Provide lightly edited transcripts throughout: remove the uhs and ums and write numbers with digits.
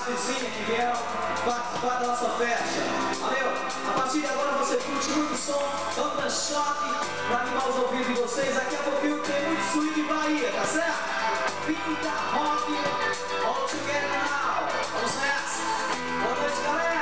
vizinhas que vieram participar da nossa festa. Valeu? A partir de agora você curte muito som, banda choque, pra animar os ouvidos de vocês. Daqui a pouquinho tem muito swing Bahia, tá certo? Pinta, rock, all together now. Vamos nessa. Boa noite, galera.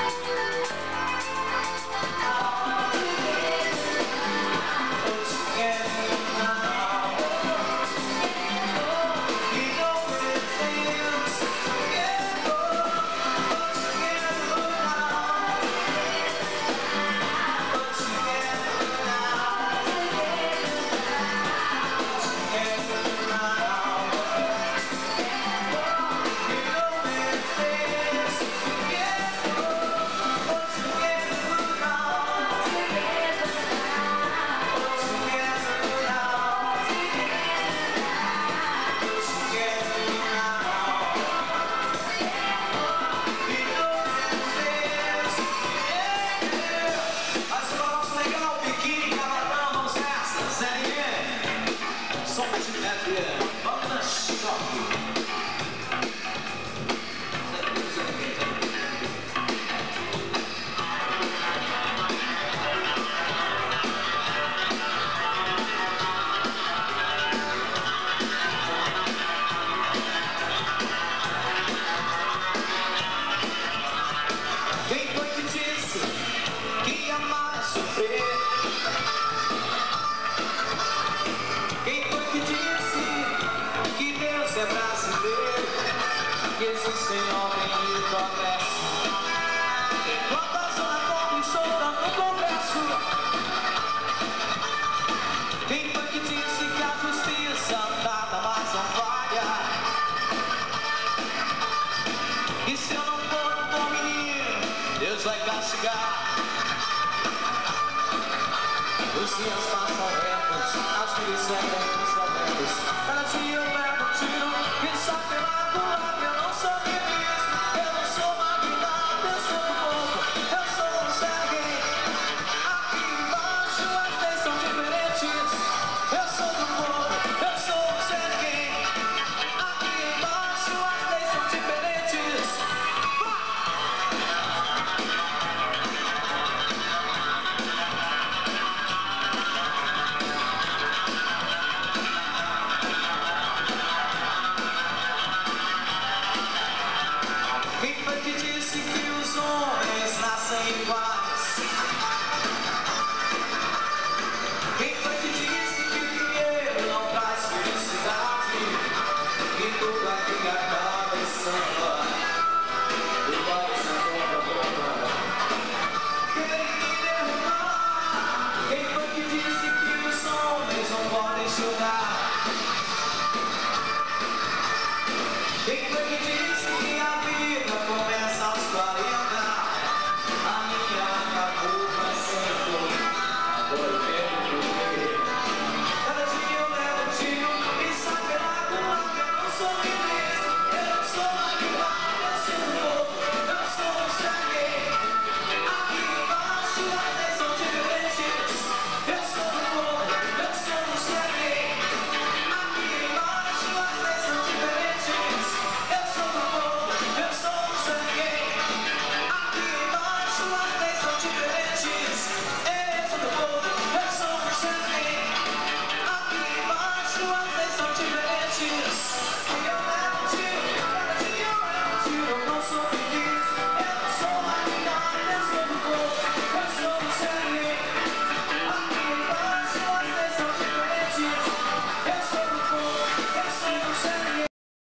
Os dias passam retos, as vidas seguem os momentos. Cada dia eu levo um tiro e só pela culatra eu não sou feliz. Eu não sou magnata, eu sou do povo, eu sou um Serguei. Aqui embaixo as leis são diferentes. Eu sou do povo, eu sou um Serguei. Aqui embaixo as leis são diferentes. Quem foi que disse que os homens nascem iguais? Quem foi que disse que o dinheiro não traz felicidade? E tudo aqui acaba em samba, igual essa bomba. Quem me derrubar? Quem foi que disse que os homens não podem chorar? Quem foi que disse que a vida começa aos 40? A minha acabou faz tempo. Agora eu tenho que viver. Cada dia eu levo um tiro e sai pela culatra. Eu não sou feliz, eu não sou magnata, eu sou um povo, eu sou um Serguei. Aqui embaixo as leis são diferentes. Eu sou do povo, eu sou um Serguei. Aqui embaixo as leis são diferentes. Eu sou do povo, eu sou um Serguei. Aqui embaixo as leis são diferentes. Eu sou do povo, eu sou um Serguei. Aqui embaixo as leis são diferentes. E eu levo um tiro, cada dia eu levo um tiro, eu não sou